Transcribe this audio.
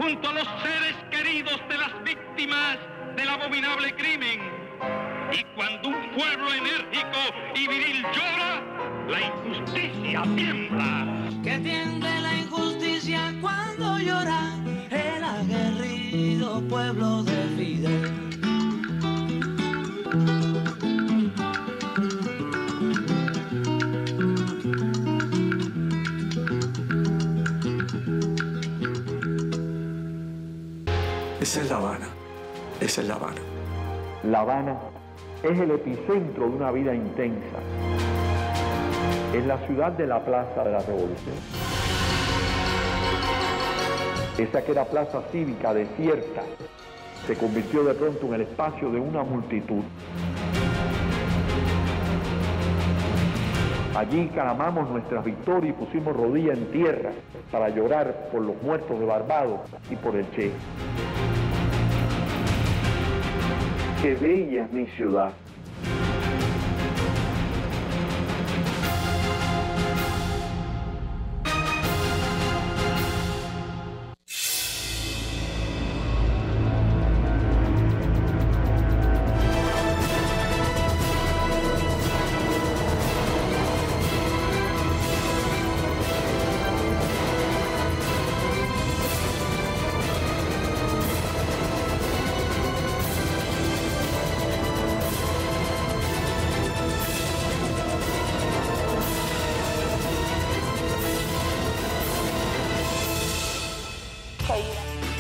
junto a los seres queridos de las víctimas del abominable crimen. Y cuando un pueblo enérgico y viril llora, la injusticia tiembla. Que tiemble la injusticia cuando llora el aguerrido pueblo de Fidel. Esa es La Habana, esa es La Habana. La Habana es el epicentro de una vida intensa. Es la ciudad de la Plaza de la Revolución. Esa que era plaza cívica desierta se convirtió de pronto en el espacio de una multitud. Allí encaramamos nuestras victorias y pusimos rodillas en tierra para llorar por los muertos de Barbados y por el Che. ¡Qué bella es mi ciudad! Caída.